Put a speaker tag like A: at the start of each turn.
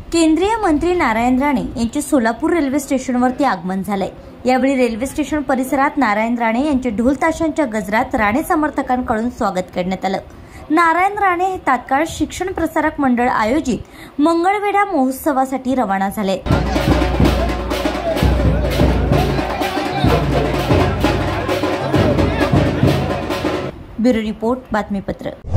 A: केंद्रीय मंत्री नारायण राणे यांचे सोलापूर रेल्वे स्टेशनवरती आगमन झाले। यावेळी रेल्वे स्टेशन परिसरात नारायण राणे यांचे ढोल ताशांच्या गजरात राणे समर्थकांकडून स्वागत करण्यात आलं। नारायण राणे हे तात्काळ शिक्षण प्रसारक मंडळ आयोजित मंगळवेढा महोत्सवासाठी रवाना झाले। ब्युरो रिपोर्ट बातमीपत्र।